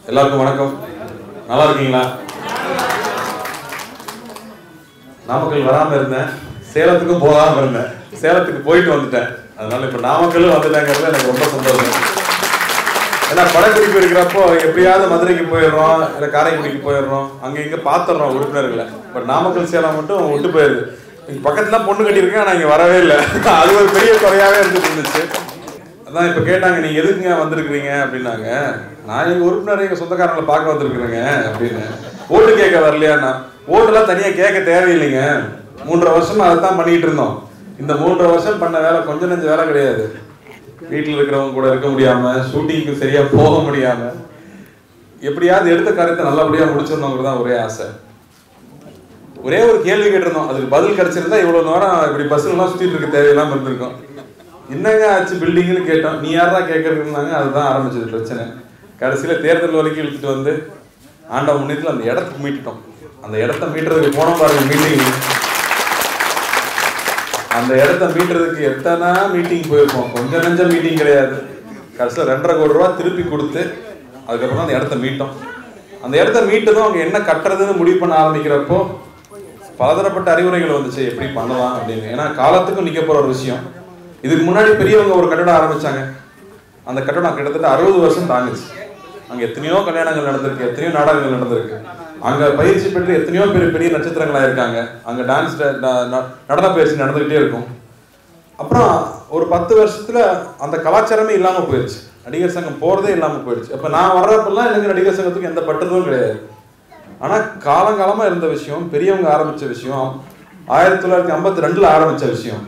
எல்லாருக்கும் வணக்கம். நல்லா இருக்கீங்களா? நாமக்கல் வராமல் இருந்தேன், சேலத்துக்கும் போகாமல் இருந்தேன். சேலத்துக்கு போயிட்டு வந்துட்டேன். அதனால இப்போ நாமக்கல்லும் வந்துட்டாங்கிறது எனக்கு ரொம்ப சந்தோஷம். ஏன்னா படப்பிடிப்பு இருக்கிறப்போ எப்படியாவது மதுரைக்கு போயிடுறோம், இல்லை காரைக்குடிக்கு போயிடுறோம், அங்கே இங்கே பார்த்துடுறோம் உறுப்பினர்களை. பட் நாமக்கல் சேலம் மட்டும் விட்டு போயிடுது. இங்கே பக்கத்துலாம் பொண்ணு கட்டியிருக்கேன், நான் இங்கே வரவே இல்லை. அது ஒரு பெரிய குறையாகவே இருந்துச்சு. அதான் இப்போ கேட்டாங்க, நீங்கள் எதுக்குங்க வந்திருக்கிறீங்க அப்படின்னாங்க. நான் எங்கள் உறுப்பினர் எங்கள் சொந்தக்காரங்களை பார்க்க வந்திருக்கிறேங்க அப்படின்னு. ஓட்டு கேட்க வரலையாண்ணா. ஓட்டுலாம் தனியாக கேட்க தேவையில்லைங்க, 3.5 வருஷமா அதை தான் பண்ணிகிட்டு இருந்தோம். இந்த 3.5 வருஷம் பண்ண வேலை கொஞ்சம் நெஞ்ச வேலை கிடையாது. வீட்டில் இருக்கிறவங்க கூட இருக்க முடியாமல், ஷூட்டிங்க்கு சரியாக போக முடியாமல், எப்படியாவது எடுத்த காரியத்தை நல்லபடியாக முடிச்சிடணுங்கிறது தான் ஒரே ஆசை. ஒரே ஒரு கேள்வி கேட்டிருந்தோம், அதுக்கு பதில் கிடைச்சிருந்தா இவ்வளோ நேரம் இப்படி பஸ்ஸுலாம் சுற்றிட்டு இருக்க தேவையில்லாமல் இருந்திருக்கோம். என்னங்க ஆச்சு பில்டிங்னு கேட்டோம். நீ யாரா கேட்கறதுனாங்க. அதுதான் ஆரம்பிச்சது பிரச்சனை. கடைசியில் தேர்தல் வரைக்கும் இழுத்துட்டு வந்து ஆண்டவ முன்னேற்றத்தில் அந்த இடத்துக்கு மீட்டுட்டோம். அந்த இடத்த மீட்டுறதுக்கு போன பாருங்க மீட்டிங். அந்த இடத்த மீட்டுறதுக்கு எத்தனை மீட்டிங் போயிருக்கோம். கொஞ்சம் நெஞ்சம் மீட்டிங் கிடையாது. கடைசியில் 2.5 கோடி ரூபா திருப்பி கொடுத்து அதுக்கப்புறம் அந்த இடத்த மீட்டோம். அந்த இடத்த மீட்டதும் அவங்க என்ன கட்டுறதுன்னு முடிவு பண்ண ஆரம்பிக்கிறப்போ பலதரப்பட்ட அறிவுரைகள் வந்துச்சு, எப்படி பண்ணலாம் அப்படின்னு. ஏன்னா காலத்துக்கும் நிற்க போகிற ஒரு விஷயம். இதுக்கு முன்னாடி பெரியவங்க ஒரு கட்டடம் ஆரம்பிச்சாங்க. அந்த கட்டடம் கிட்டத்தட்ட 60 வருஷம் தாங்குச்சு. அங்கே எத்தனையோ கல்யாணங்கள் நடந்திருக்கு, எத்தனையோ நாடகங்கள் நடந்திருக்கு. அங்கே பயிற்சி பெற்று எத்தனையோ பெரிய நட்சத்திரங்களாக இருக்காங்க. அங்கே டான்ஸ் நடன பயிற்சி நடந்துக்கிட்டே இருக்கும். அப்புறம் ஒரு 10 வருஷத்துல அந்த கலாச்சாரமே இல்லாமல் போயிடுச்சு. நடிகர் சங்கம் போகிறதே இல்லாமல் போயிடுச்சு. அப்போ நான் வர்றப்பெல்லாம் எனக்கு நடிகர் சங்கத்துக்கு எந்த பட்டதும் கிடையாது. ஆனால் காலங்காலமாக இருந்த விஷயம், பெரியவங்க ஆரம்பித்த விஷயம், 1952 ஆரம்பித்த விஷயம்.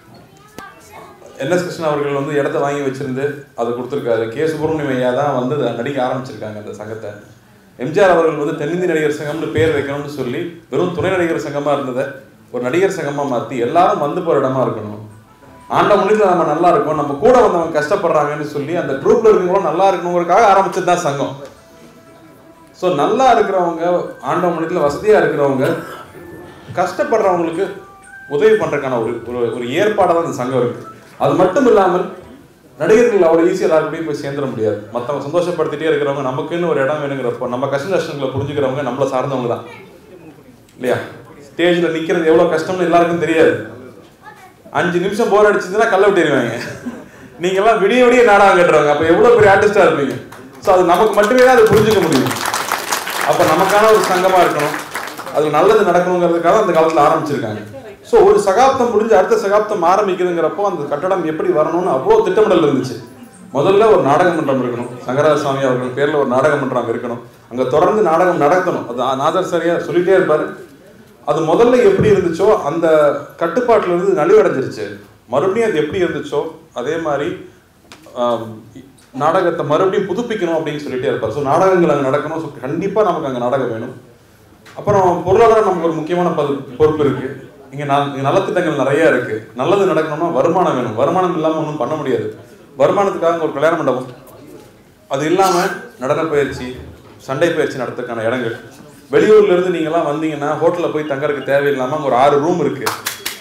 NS கிருஷ்ணன் அவர்கள் வந்து இடத்த வாங்கி வச்சிருந்து அதை கொடுத்துருக்காரு. கே சுப்பிரமணியம் ஐயா தான் வந்து நடிக்க ஆரம்பிச்சிருக்காங்க அந்த சங்கத்தை. எம்ஜிஆர் அவர்கள் வந்து தென்னிந்திய நடிகர் சங்கம்னு பேர் வைக்கணும்னு சொல்லி வெறும் துணை நடிகர் சங்கமாக இருந்ததை ஒரு நடிகர் சங்கமாக மாற்றி எல்லாரும் வந்து போகிற இடமா இருக்கணும், ஆண்ட முன்னிலையில் நம்ம நல்லா இருக்கும், நம்ம கூட வந்தவங்க கஷ்டப்படுறாங்கன்னு சொல்லி அந்த ட்ரூப்ல இருக்கிறவங்களும் நல்லா இருக்கணுங்கிறதுக்காக ஆரம்பிச்சது தான் சங்கம். ஸோ நல்லா இருக்கிறவங்க, ஆண்ட முன்னிலையில் வசதியாக இருக்கிறவங்க, கஷ்டப்படுறவங்களுக்கு உதவி பண்ணுறதுக்கான ஒரு ஏற்பாடாக தான் அந்த சங்கம் இருக்குது. அது மட்டும் இல்லாமல் நடிகர்கள் அவ்வளோ ஈஸியாக எல்லாருக்கும் போய் சேர்ந்துட முடியாது. மற்றவங்க சந்தோஷப்படுத்திட்டே இருக்கிறவங்க, நமக்குன்னு ஒரு இடம் வேணுங்கிறப்போ நம்ம கஷ்ட நஷ்டங்களை புரிஞ்சுக்கிறவங்க நம்மளை சார்ந்தவங்க தான் இல்லையா? ஸ்டேஜில் நிற்கிறது எவ்வளோ கஷ்டம்னு எல்லாருக்கும் தெரியாது. 5 நிமிஷம் போர் அடிச்சதுன்னா கல்லை விட்டுருவாங்க. நீங்கள்லாம் விடிய விடிய நாடகம் கட்டுறவங்க, அப்போ எவ்வளோ பெரிய ஆர்டிஸ்டாக இருப்பீங்க. ஸோ அது நமக்கு மட்டுமே தான் அதை புரிஞ்சுக்க முடியும். அப்போ நமக்கான ஒரு சங்கமாக இருக்கணும், அது நல்லது நடக்கணுங்கிறதுக்காக அந்த காலத்தில் ஆரம்பிச்சிருக்காங்க. ஸோ ஒரு சகாப்தம் முடிஞ்சு அடுத்த சகாப்தம் ஆரம்பிக்குதுங்கிறப்போ அந்த கட்டடம் எப்படி வரணும்னு அவ்வளோ திட்டமிடல் இருந்துச்சு. முதல்ல ஒரு நாடக மன்றம் இருக்கணும், சங்கராஜசாமி அவர்கள் பேரில் ஒரு நாடக மன்றம் இருக்கணும், அங்கே தொடர்ந்து நாடகம் நடத்தணும். அது நாதர் சரியாக சொல்லிகிட்டே இருப்பார். அது முதல்ல எப்படி இருந்துச்சோ அந்த கட்டுப்பாட்டில் இருந்து நலிவடைஞ்சிருச்சு. மறுபடியும் அது எப்படி இருந்துச்சோ அதே மாதிரி நாடகத்தை மறுபடியும் புதுப்பிக்கணும் அப்படின்னு சொல்லிட்டே இருப்பார். ஸோ நாடகங்கள் அங்கே நடக்கணும். ஸோ கண்டிப்பாக நமக்கு அங்கே நாடகம் வேணும். அப்புறம் பொருளாதாரம் நமக்கு ஒரு முக்கியமான பொறுப்பு இருக்குது. இங்கே நலத்திட்டங்கள் நிறைய இருக்குது. நல்லது நடக்கணும்னா வருமானம் வேணும். வருமானம் இல்லாமல் ஒன்றும் பண்ண முடியாது. வருமானத்துக்காக ஒரு கல்யாண மண்டபம், அது இல்லாமல் நடன பயிற்சி, சண்டை பயிற்சி நடத்துறதுக்கான இடங்கள். வெளியூர்லேருந்து நீங்கள்லாம் வந்தீங்கன்னா ஹோட்டலில் போய் தங்கறதுக்கு தேவையில்லாமல் அங்கே ஒரு 6 ரூம் இருக்குது.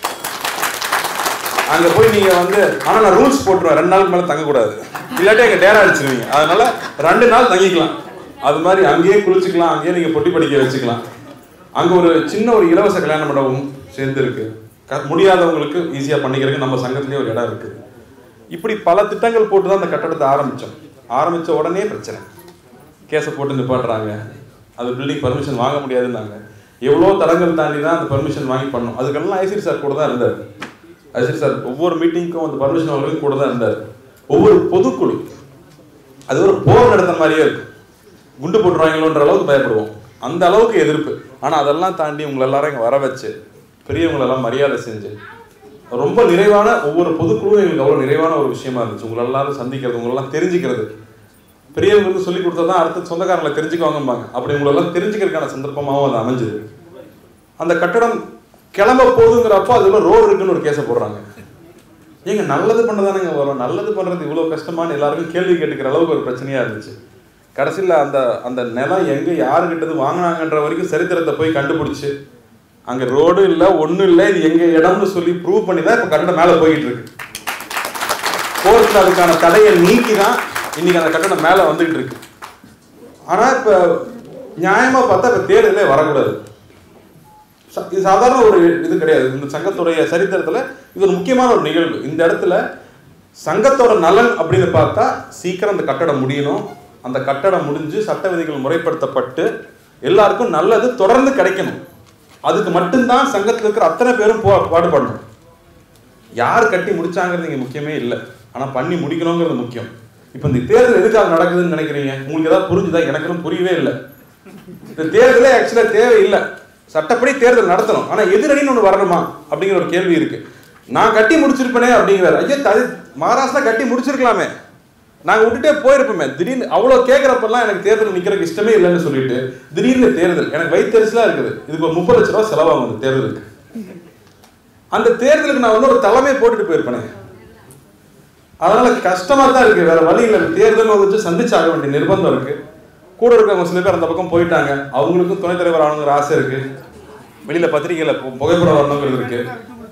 அங்கே போய் நீங்கள் வந்து, ஆனால் நான் ரூல்ஸ் போட்டுருவேன், 2 நாளுக்கு மேலே தங்கக்கூடாது, இல்லாட்டி அங்கே டேரா அடிச்சிருவீங்க. அதனால 2 நாள் தங்கிக்கலாம். அது மாதிரி அங்கேயே குளிச்சுக்கலாம், அங்கேயே நீங்கள் பொட்டி படிக்க வச்சுக்கலாம். அங்கே ஒரு சின்ன ஒரு இலவச கல்யாண மண்டபம் சேர்ந்து இருக்கு. முடியாதவங்களுக்கு ஈஸியாக பண்ணிக்கிறதுக்கு நம்ம சங்கத்திலேயே ஒரு இடம் இருக்குது. இப்படி பல திட்டங்கள் போட்டு தான் அந்த கட்டடத்தை ஆரம்பித்தோம். ஆரம்பித்த உடனே பிரச்சனை, கேஸை போட்டு நிப்பாட்டுறாங்க. அது பில்டிங் பர்மிஷன் வாங்க முடியாதுன்னாங்க. எவ்வளோ தடங்கள் தாண்டி தான் அந்த பர்மிஷன் வாங்கி பண்ணோம். அதுக்கெல்லாம் ஐசிடி சார் கூட தான் இருந்தார். ஐசிடி சார் ஒவ்வொரு மீட்டிங்க்கும் அந்த பர்மிஷன் வாங்குறதுக்கு கூட தான் இருந்தார். ஒவ்வொரு பொதுக்குழு அது ஒரு போர் நடத்த மாதிரியே இருக்கு. குண்டு போட்டுருவாங்களோன்ற அளவுக்கு பயப்படுவோம், அந்த அளவுக்கு எதிர்ப்பு. ஆனால் அதெல்லாம் தாண்டி உங்களை எல்லாரும் இங்கே வர வச்சு பெரியவங்களெல்லாம் மரியாதை செஞ்சு ரொம்ப நிறைவான ஒவ்வொரு பொதுக்குழுவும் எங்களுக்கு அவ்வளோ நிறைவான ஒரு விஷயமா இருந்துச்சு. உங்களை எல்லாரும் சந்திக்கிறது, உங்களெல்லாம் தெரிஞ்சுக்கிறது. பெரியவங்களுக்கு சொல்லிக் கொடுத்தா தான் அடுத்த சொந்தக்காரங்களை தெரிஞ்சுக்குவாங்கம்பாங்க. அப்படி உங்களெல்லாம் தெரிஞ்சுக்கிறதுக்கான சந்தர்ப்பமாகவும் அது அமைஞ்சுது. அந்த கட்டடம் கிளம்ப போகுதுங்கிறப்போ அதுல ரோடு இருக்குன்னு ஒரு கேஸை போடுறாங்க. ஏங்க நல்லது பண்ணதானங்க வரும், நல்லது பண்ணுறது இவ்வளோ கஷ்டமானு எல்லாருக்கும் கேள்வி கேட்டுக்கிற அளவுக்கு ஒரு பிரச்சனையாக இருந்துச்சு. கடைசியில் அந்த நிலம் எங்கே யாருக்கிட்டது வாங்கினாங்கன்ற வரைக்கும் சரித்திரத்தை போய் கண்டுபிடிச்சி அங்கே ரோடு இல்லை, ஒன்றும் இல்லை, இது எங்கள் இடம்னு சொல்லி ப்ரூவ் பண்ணி தான் இப்போ கட்டடம் மேலே போய்கிட்டு இருக்கு. கோர்ட்டில் அதுக்கான தடையை நீக்கி தான் இன்னைக்கு அந்த கட்டணம் மேலே வந்துகிட்டு இருக்கு. ஆனால் இப்போ நியாயமாக பார்த்தா இப்போ தேர்தலே வரக்கூடாது. இது சாதாரண ஒரு இது கிடையாது. இந்த சங்கத்துடைய சரித்திரத்தில் இது ஒரு முக்கியமான ஒரு நிகழ்வு. இந்த இடத்துல சங்கத்தோட நலன் அப்படின்னு பார்த்தா சீக்கிரம் அந்த கட்டடம் முடியணும். அந்த கட்டடம் முடிஞ்சு சட்ட விதிகள் முறைப்படுத்தப்பட்டு எல்லாருக்கும் நல்லது தொடர்ந்து கிடைக்கணும். அதுக்கு மட்டும்தான் சங்கத்தில் இருக்கிற அத்தனை பேரும் பாடுபடணும். யார் கட்டி முடிச்சாங்கிறது இங்கே முக்கியமே இல்லை, ஆனால் பண்ணி முடிக்கணுங்கிறது முக்கியம். இப்போ இந்த தேர்தல் எதுக்காக நடக்குதுன்னு நினைக்கிறீங்க? உங்களுக்கு ஏதாவது புரிஞ்சுதா? எனக்கு புரியவே இல்லை. இந்த தேர்தலே ஆக்சுவலாக தேவையில்லை. சட்டப்படி தேர்தல் நடத்தணும், ஆனால் எதிரணின்னு ஒன்று வரணுமா அப்படிங்கிற ஒரு கேள்வி இருக்கு. நான் கட்டி முடிச்சிருப்பேனே அப்படிங்கிறார். ஐயா, மகாராஷ்டிரா கட்டி முடிச்சிருக்கலாமே, நாங்கள் விட்டுட்டே போயிருப்போமே. திடீர்னு அவ்வளோ கேட்குறப்பெல்லாம் எனக்கு தேர்தல் நிற்கிறதுக்கு இஷ்டமே இல்லைன்னு சொல்லிட்டு திடீர்னு தேர்தல் எனக்கு வயிற்றுச்சலாக இருக்குது. இதுக்கு ஒரு 30 லட்ச ரூபா செலவாகும் அந்த தேர்தலுக்கு. அந்த தேர்தலுக்கு நான் வந்து ஒரு தலைமையை போட்டுட்டு போயிருப்பேனே. அதனால கஷ்டமா தான் இருக்கு, வேற வழி இல்லை. தேர்தல் வச்சு சந்திச்சாக வேண்டிய நிர்பந்தம் இருக்கு. கூட இருக்கவங்க சில பேர் அந்த பக்கம் போயிட்டாங்க, அவங்களுக்கும் துணைத் தலைவர் ஆகணுங்கிற ஆசை இருக்கு. வெளியில பத்திரிகையில புகைப்படம் வரணுங்கிறது இருக்கு.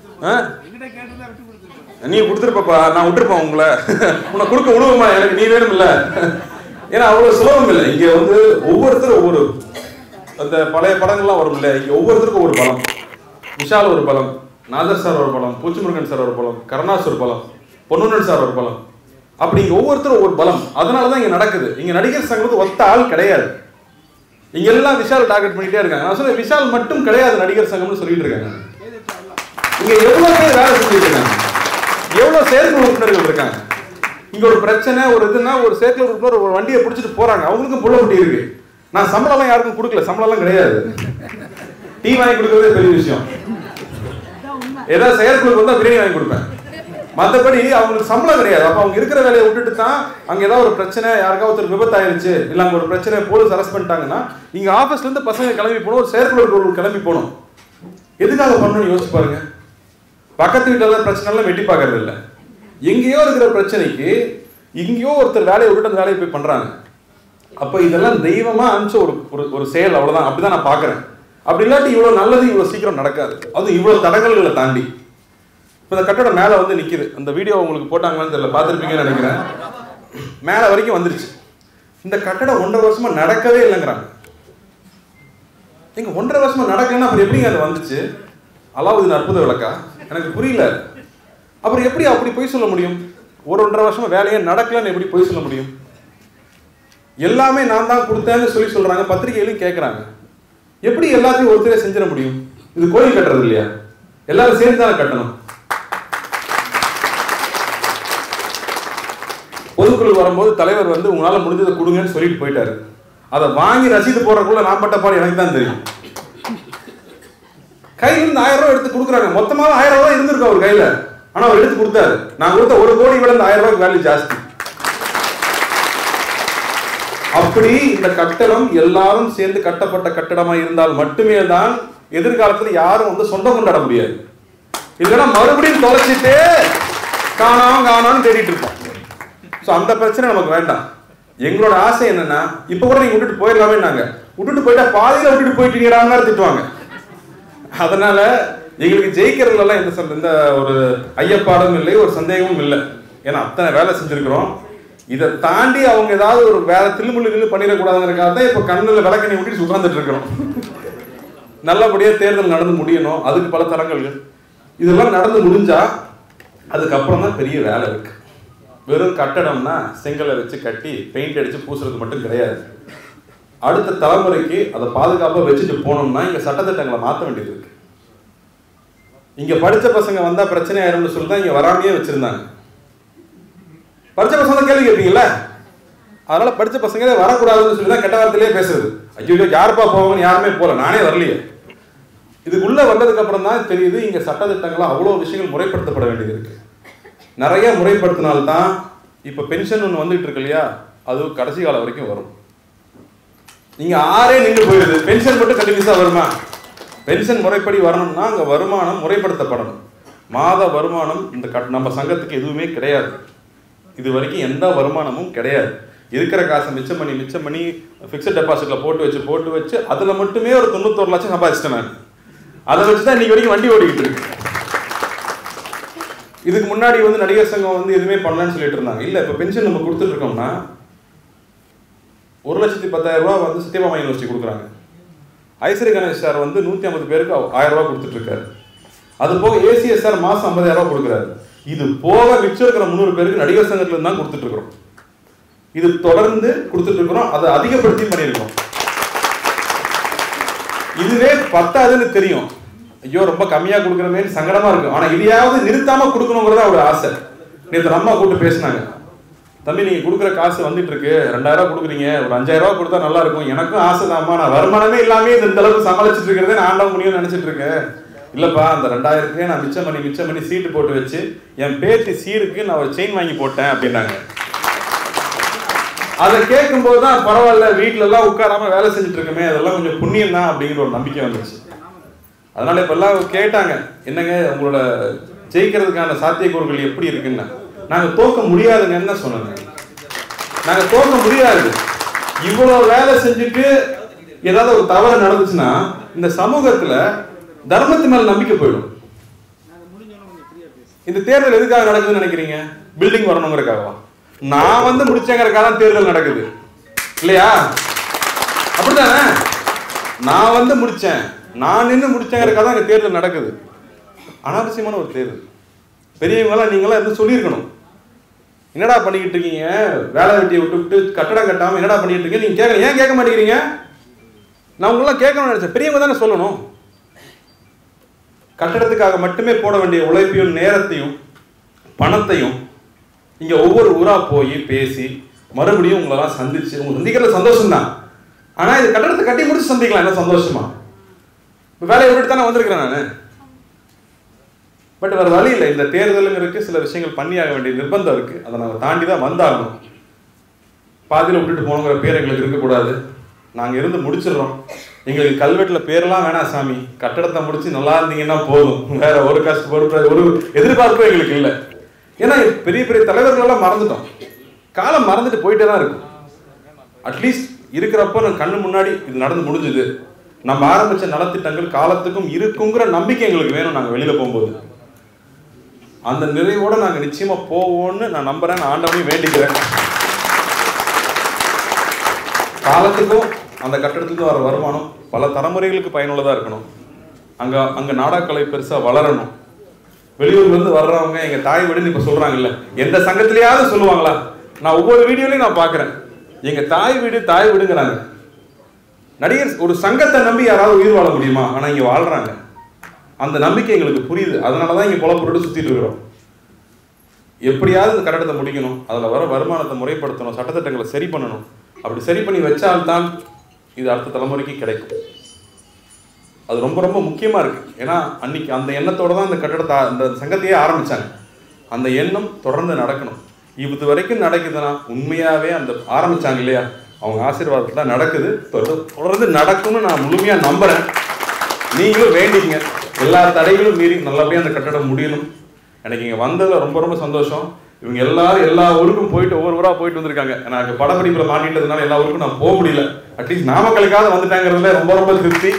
நீ கொடுத்துருப்பா, நான் விட்டுருப்பேன் உங்களை, உன்னை கொடுக்க உணவுமா எனக்கு நீ வேணும் இல்லை. ஏன்னா அவ்வளவு சுலபம் இல்லை. இங்க வந்து ஒவ்வொருத்தரும் ஒவ்வொரு அந்த பழைய படங்கள்லாம் வரும் இல்லை, இங்க ஒவ்வொருத்தருக்கும் ஒரு பலம். விஷால் ஒரு பலம், நாதர் சார் ஒரு பலம், பூச்சிமுருகன் சார் ஒரு பலம், கருணாஸ் ஒரு பலம், பொன்னுடன் சார் ஒரு பலம். அப்படி இங்க ஒவ்வொருத்தரும் ஒவ்வொரு பலம். அதனாலதான் இங்க நடக்குது. இங்க நடிகர் சங்கத்துக்கு ஒத்த ஆள் கிடையாது. இங்க எல்லாம் விஷால் டார்கெட் பண்ணிட்டே இருக்காங்க. நான் சொல்ல விஷால் மட்டும் கிடையாது நடிகர் சங்கம்னு சொல்லிட்டு இருக்காங்க. இங்க எவ்வளவு பேர் வேலை செஞ்சுட்டு இருக்காங்க, எவ்வளவு செயற்கை உறுப்பினர்கள் இருக்காங்க. இங்க ஒரு பிரச்சனை ஒரு இதுன்னா ஒரு செயற்கை உறுப்பினர் ஒரு வண்டியை பிடிச்சிட்டு போறாங்க, அவங்களுக்கும் புள்ள குட்டி இருக்கு. நான் சம்பளம் எல்லாம் யாருக்கும் கொடுக்கல, சம்பளம் எல்லாம் கிடையாது. டீ வாங்கி கொடுக்கறதே பெரிய விஷயம். ஏதாவது செயற்குழுக்கு வந்தா பிரியாணி வாங்கி கொடுப்பேன், மற்றபடி அவங்களுக்கு சம்பளம் கிடையாது. அப்ப அவங்க இருக்கிற வேலையை விட்டுட்டு தான் அங்க ஏதாவது ஒரு பிரச்சனை, யாருக்காவது ஒருத்தர் விபத்து ஆயிடுச்சு, இல்ல அங்க ஒரு பிரச்சனை போலீஸ் அரெஸ்ட் பண்ணிட்டாங்கன்னா இங்க ஆபீஸ்ல இருந்து பசங்க கிளம்பி போகணும், ஒரு செயற்குழு கிளம்பி போகணும். எதுக்காக பண்ணணும்னு யோசிச்சு பாருங்க. பக்கத்து வீட்டில் பிரச்சனை எல்லாம் வெட்டி பார்க்கறது இல்லை. எங்கேயோ இருக்கிற பிரச்சனைக்கு எங்கேயோ ஒருத்தர் வேலையை விட்டுட்டு அந்த வேலையை போய் பண்றாங்க. அப்ப இதெல்லாம் தெய்வமா அனுப்பிச்ச ஒரு செயல், அவ்வளவுதான். அப்படிதான் நான் பாக்குறேன். அப்படி இல்லாட்டி இவ்வளவு நல்லது இவ்வளவு சீக்கிரம் நடக்காது. அது இவ்வளவு தடங்கல்களை தாண்டி இப்போ இந்த கட்டடம் மேலே வந்து நிற்கிது. அந்த வீடியோ உங்களுக்கு போட்டாங்களான்னு தெரியல, பார்த்துருப்பீங்கன்னு நினைக்கிறேன். மேலே வரைக்கும் வந்துருச்சு. இந்த கட்டடம் 1.5 வருஷமா நடக்கவே இல்லைங்கிறாங்க. எங்க 1.5 வருஷமா நடக்கலன்னா அப்புறம் எப்படிங்க அது வந்துச்சு? அலாவுதீன் அற்புத விளக்கா? எனக்கு புரியல. அப்புறம் எப்படி அப்படி போய் சொல்ல முடியும்? 1.5 வருஷமா வேலையே நடக்கலன்னு எப்படி போய் சொல்ல முடியும்? எல்லாமே நான் தான் கொடுத்தேன்னு சொல்லி சொல்றாங்க, பத்திரிகையிலும் கேட்கறாங்க. எப்படி எல்லாத்தையும் ஒருத்தரே செஞ்சிட முடியும்? இது கோயில் கட்டுறது இல்லையா? எல்லாரும் சேர்ந்து தானே கட்டணும். பொதுக்குழு வரும்போது தலைவர் வந்து உங்களால முடிஞ்சதை கொடுங்கன்னு சொல்லிட்டு போயிட்டாரு. அதை வாங்கி ரசீது போடுறதுக்குள்ள நான் பட்ட பாடு எனக்கு தான் தெரியும். கையில இருந்து 1000 ரூபாய் எடுத்து கொடுக்குறாங்க. மொத்தமாக 1000 ரூபாய் இருந்திருக்கு அவர் கையில, ஆனா அவர் எடுத்து கொடுத்தாரு. நான் கொடுத்த 1 கோடி விட 1000 ரூபாய்க்கு வேல்யூ ஜாஸ்தி. அப்படி இந்த கட்டடம் எல்லாரும் சேர்ந்து கட்டப்பட்ட கட்டடமா இருந்தால் மட்டுமே தான் எதிர்காலத்துல யாரும் வந்து சொந்தம் கொண்டாட முடியாது. இல்லைன்னா மறுபடியும் தொலைச்சிட்டு காணாம தேடிட்டு இருப்போம். அந்த பிரச்சனை நமக்கு வேண்டாம். எங்களோட ஆசை என்னன்னா, இப்ப கூட நீங்க விட்டுட்டு போயிடலாமே, நாங்க விட்டுட்டு போயிட்டா பாதியில விட்டுட்டு போயிட்டீங்க திட்டுவாங்க. அதனால எங்களுக்கு ஜெயிக்கிறதுல எல்லாம் எந்த ஒரு ஐயப்பாடும் இல்லை, ஒரு சந்தேகமும் இல்லை. ஏன்னா அத்தனை வேலை செஞ்சிருக்கிறோம். இதை தாண்டி அவங்க ஏதாவது ஒரு வேற தில்லுமுள்ளு பண்ணிடக்கூடாதுங்கிறதுக்காக தான் இப்ப கண்ணுல விளக்கணி விட்டுட்டு உட்கார்ந்துட்டு இருக்கிறோம். நல்லபடியா தேர்தல் நடந்து முடியணும், அதுக்கு பல தரங்கள். இதெல்லாம் நடந்து முடிஞ்சா அதுக்கப்புறம் தான் பெரிய வேலை இருக்கு. வெறும் கட்டடம்னா செங்கலை வச்சு கட்டி பெயிண்ட் அடிச்சு பூசுறது மட்டும் கிடையாது. அடுத்த தலைமுறைக்கு அதை பாதுகாப்பாக வச்சுட்டு போனோம்னா இங்க சட்டத்திட்டங்களை மாற்ற வேண்டியது இருக்கு. இங்க படிச்ச பசங்க வந்தா பிரச்சனை ஆயிரும்னு சொல்லி தான் இங்க வராமையே வச்சிருந்தாங்க. படிச்ச பசங்க கேள்வி கேட்பீங்கல்ல, அதனால படிச்ச பசங்க வரக்கூடாதுன்னு சொல்லி தான் கெட்ட வார்த்தையிலே பேசுறது. ஐயோ யாருப்பா போவாங்கன்னு யாருமே போல, நானே வரலையே. இதுக்குள்ள வந்ததுக்கு அப்புறம் தான் தெரியுது இங்க சட்டத்திட்டங்களாம் அவ்வளவு விஷயங்கள் முறைப்படுத்தப்பட வேண்டியது இருக்கு. நிறைய முறைப்படுத்தினால்தான் இப்ப பென்ஷன் ஒன்று வந்துட்டு இருக்கு இல்லையா, அது கடைசி காலம் வரைக்கும் வரும். நீங்க 6 நின்று போயிடுது, பென்ஷன் மட்டும் கண்டினியூஸா வருமா? பென்ஷன் முறைப்படி வரணும்னா அங்க வருமானம் முறைப்படுத்தப்படணும். மாத வருமானம் இந்த நம்ம சங்கத்துக்கு எதுவுமே கிடையாது. இது வரைக்கும் எந்த வருமானமும் கிடையாது. இருக்கிற காசை மிச்சம் பண்ணி ஃபிக்ஸட் டெபாசிட்ல போட்டு வச்சு அதுல மட்டுமே ஒரு 91 லட்சம் சம்பாதிச்சிட்டேன் நான். அதை வச்சுதான் இன்னைக்கு வரைக்கும் வண்டி ஓடிக்கிட்டு இருக்கு. இதுக்கு முன்னாடி வந்து நடிகர் சங்கம் வந்து எதுவுமே பண்ணலன்னு சொல்லிட்டு இருந்தாங்க. இல்ல இப்ப பென்ஷன் நம்ம கொடுத்துட்டு இருக்கோம்னா 1,10,000 ரூபா வந்து சத்யபாமா யூனிவர்சிட்டி கொடுக்குறாங்க. ஐஸ்வரி கணேஷ் சார் வந்து 150 பேருக்கு 1000 ரூபா கொடுத்துட்டு இருக்காரு. அது போக ஏசிஎஸ் சார் மாசம் 50,000 ரூபா கொடுக்குறாரு. இது போக மிச்சம் இருக்கிற 300 பேருக்கு நடிகர் சங்கத்துல தான் கொடுத்துட்டு இருக்கிறோம். இது தொடர்ந்து கொடுத்துட்டு இருக்கிறோம். அதை அதிகப்படுத்தி பண்ணியிருக்கோம். இதுவே பத்தாதுன்னு தெரியும். ஐயோ ரொம்ப கம்மியா கொடுக்குறமே சங்கடமா இருக்கும். ஆனா இதையாவது நிறுத்தாம கொடுக்கணுங்கிறத ஒரு ஆசை. நேற்று அம்மா கூப்பிட்டு பேசினாங்க. தம்பி நீங்க கொடுக்குற காசு வந்துட்டு இருக்கு, 2000 ரூபா கொடுக்குறீங்க, ஒரு 5000 ரூபா கொடுத்தா நல்லா இருக்கும். எனக்கும் ஆசை தான்மா, நான் வருமானமே இல்லாமே இந்த அளவுக்கு சமாளிச்சுட்டு இருக்கிறதே நான் ஆண்ட முடியும்னு நினைச்சிட்டு இருக்கேன். இல்லப்பா அந்த 2000 நான் மிச்சம் பண்ணி சீட்டு போட்டு வச்சு என் பேத்தி சீருக்கு நான் ஒரு செயின் வாங்கி போட்டேன் அப்படின்னாங்க. அதை கேட்கும் போதுதான் பரவாயில்ல, வீட்டுல எல்லாம் உட்காராம வேலை செஞ்சுட்டு இருக்கமே, அதெல்லாம் கொஞ்சம் புண்ணியம் தான் அப்படிங்கிற ஒரு நம்பிக்கை வந்துச்சு. அதனால இப்ப எல்லாம் கேட்டாங்க, என்னங்க உங்களோட ஜெயிக்கிறதுக்கான சாத்தியக்கூறுகள் எப்படி இருக்குன்னு. நாங்க தோக்க முடியாதுங்கன்னு சொன்னாங்க. நாங்க தோக்க முடியாது. இவ்வளவு வேலை செஞ்சுட்டு ஏதாவது ஒரு தவறு நடந்துச்சுன்னா இந்த சமூகத்துல தர்மத்து மேல நம்பிக்கை போயிடும். இந்த தேர்தல் எதுக்காக நடக்குதுன்னு நினைக்கிறீங்க? பில்டிங் வரணுங்கிறதுக்காகவா? நான் வந்து முடிச்சேங்கிறதுக்காக தேர்தல் நடக்குது இல்லையா? அப்படித்தானே? நான் வந்து முடிச்சேன், நான் நின்று முடிச்சேங்கிறதுக்காக தான் தேர்தல் நடக்குது. அனாவசியமான ஒரு தேர்தல். பெரியவங்களாம் நீங்களாம் இருந்து சொல்லியிருக்கணும். என்னடா பண்ணிக்கிட்டு இருக்கீங்க, வேலை வெட்டியை விட்டு கட்டடம் கட்டாம என்னடா பண்ணிட்டு இருக்கீங்க நீங்க கேட்க, ஏன் கேட்க மாட்டேங்கிறீங்க? நான் உங்களெல்லாம் கேட்கணும்னு நினைச்சேன். பெரியவங்க தானே சொல்லணும். கட்டடத்துக்காக மட்டுமே போட வேண்டிய உழைப்பையும் நேரத்தையும் பணத்தையும் இங்க ஒவ்வொரு ஊரா போய் பேசி மறுபடியும் உங்களெல்லாம் சந்திச்சு உங்க சந்திக்கிற சந்தோஷம் தான். ஆனா இது கட்டடத்தை கட்டி முடிச்சு சந்திக்கலாம், என்ன சந்தோஷமா? வேலையை விட்டு தானே வந்திருக்கிறேன் நானு. பட் வேற வழி இல்லை. இந்த தேர்தலுங்கிறதுக்கு சில விஷயங்கள் பண்ணியாக வேண்டிய நிர்பந்தம் இருக்கு. அதை நாங்கள் தாண்டி தான் வந்தாகணும். பாதியில் விட்டுட்டு போனோங்கிற பேர் எங்களுக்கு இருக்கக்கூடாது. நாங்கள் இருந்து முடிச்சிடறோம். எங்களுக்கு கல்வெட்டில் பேரெல்லாம் வேணாம் சாமி, கட்டடத்தை முடிச்சு நல்லா இருந்தீங்கன்னா போதும். வேற ஒரு கஷ்டப்படு ஒரு எதிர்பார்ப்பும் எங்களுக்கு இல்லை. ஏன்னா பெரிய பெரிய தலைவர்களெல்லாம் மறந்துட்டோம். காலம் மறந்துட்டு போயிட்டே தான் இருக்கும். அட்லீஸ்ட் இருக்கிறப்ப நம்ம கண்ணு முன்னாடி இது நடந்து முடிஞ்சுது, நம்ம ஆரம்பிச்ச நலத்திட்டங்கள் காலத்துக்கும் இருக்குங்கிற நம்பிக்கை எங்களுக்கு வேணும். நாங்கள் வெளியில போகும்போது அந்த நிறைவோட நாங்கள் நிச்சயமா போவோம்னு நான் நம்புறேன். நான் ஆண்டவனையும் வேண்டிக்கிறேன். காலத்துக்கும் அந்த கட்டடத்துக்கும் வர வருமானம் பல தலைமுறைகளுக்கு பயனுள்ளதா இருக்கணும். அங்க நாடகக்கலை பெருசா வளரணும். வெளியூர்ல இருந்து வர்றவங்க எங்க தாய் வீடுன்னு இப்ப சொல்றாங்கல்ல, எந்த சங்கத்திலேயாவது சொல்லுவாங்களா? நான் ஒவ்வொரு வீடியோலையும் நான் பாக்குறேன், எங்க தாய் வீடுங்கிறாங்க. நடிகர் ஒரு சங்கத்தை நம்பி யாராவது உயிர் வாழ முடியுமா? ஆனா இங்க வாழ்றாங்க. அந்த நம்பிக்கை எங்களுக்கு புரியுது. அதனாலதான் இங்க பொழப்பொருட்டு சுத்திட்டு இருக்கிறோம். எப்படியாவது இந்த கட்டடத்தை முடிக்கணும், அதுல வர வருமானத்தை முறைப்படுத்தணும், சட்டத்திட்டங்களை சரி பண்ணணும். அப்படி சரி பண்ணி வச்சால்தான் இது அடுத்த தலைமுறைக்கு கிடைக்கும். அது ரொம்ப ரொம்ப முக்கியமா இருக்கு. ஏன்னா அன்னைக்கு அந்த எண்ணத்தோட தான் இந்த கட்டடத்தை அந்த சங்கத்தையே ஆரம்பிச்சாங்க. அந்த எண்ணம் தொடர்ந்து நடக்கணும். இது வரைக்கும் நடக்குதுன்னா உண்மையாவே அந்த ஆரம்பிச்சாங்க இல்லையா, அவங்க ஆசீர்வாதத்துல நடக்குது, தொடர்ந்து நடக்கும்னு நான் முழுமையா நம்புறேன். நீங்களும் வேண்டிங்க, எல்லா தடைகளும் மீறி நல்லபடியா அந்த கட்டடம் முடியணும். எனக்கு இங்க வந்ததுல ரொம்ப ரொம்ப சந்தோஷம். இவங்க எல்லாரும் எல்லா ஊருக்கும் போயிட்டு ஒவ்வொரு ஊரா போயிட்டு வந்திருக்காங்க. எனக்கு படப்பிடிப்புல மாட்டிட்டதுனால எல்லா ஊருக்கும் நான் போக முடியல. அட்லீஸ்ட் நாமக்கலுக்காக வந்துட்டாங்கிறதுல ரொம்ப ரொம்ப திருப்தி.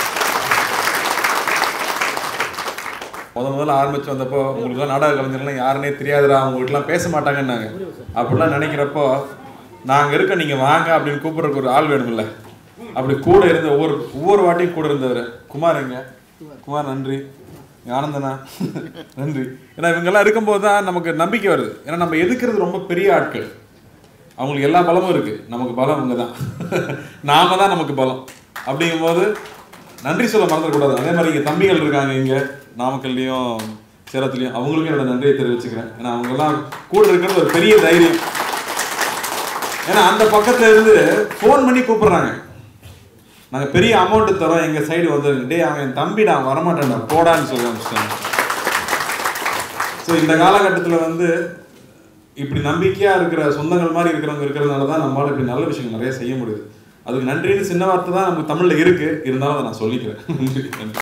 முதல்ல ஆரம்பிச்சு வந்தப்போ உங்களுக்கு நாடக கலைஞர்லாம் யாருன்னே தெரியாதுடா, அவங்களுக்குலாம் பேச மாட்டாங்கன்னாங்க. அப்படிலாம் நினைக்கிறப்போ நாங்கள் இருக்க, நீங்கள் வாங்க அப்படின்னு கூப்பிட்றதுக்கு ஒரு ஆள் வேணுமில்ல. அப்படி கூட இருந்த ஒவ்வொரு வாட்டியும் கூட இருந்தவர் குமார். எங்க குமார்? நன்றி. ஆனந்தனா நன்றி. ஏன்னா இவங்கெல்லாம் இருக்கும்போது தான் நமக்கு நம்பிக்கை வருது. ஏன்னா நம்ம எதுக்குறது ரொம்ப பெரிய ஆட்கள், அவங்களுக்கு எல்லா பலமும் இருக்கு. நமக்கு பலம் இவங்க தான், நாம தான் நமக்கு பலம். அப்படிங்கும்போது நன்றி சொல்ல மறந்துடக்கூடாது. அதே மாதிரி இங்கே தம்பிகள் இருக்காங்க, இங்கே நாமக்கல்லையும் சேலத்துலையும், அவங்களுக்கும் என்னோட நன்றியை தெரிவிச்சுக்கிறேன். ஏன்னா அவங்கெல்லாம் கூட இருக்கிறது ஒரு பெரிய தைரியம். ஏன்னா அந்த பக்கத்துல இருந்து ஃபோன் பண்ணி கூப்பிடுறாங்க, நாங்கள் பெரிய அமௌண்ட்டு தரோம், எங்கள் சைடு வந்து டே அவன் என் தம்பிடா வரமாட்டேன்டா போடான்னு சொல்லி அனுப்பிச்சிட்டாங்க. ஸோ இந்த காலகட்டத்தில் வந்து இப்படி நம்பிக்கையாக இருக்கிற சொந்தங்கள் மாதிரி இருக்கிறவங்க இருக்கிறதுனால தான் நம்மளால் இப்படி நல்ல விஷயங்கள் நிறைய செய்ய முடியுது. அதுக்கு நன்றின்னு சின்ன வார்த்தை தான் நமக்கு தமிழில் இருக்குது, இருந்தாலும் அதை நான் சொல்லிக்கிறேன். நன்றி.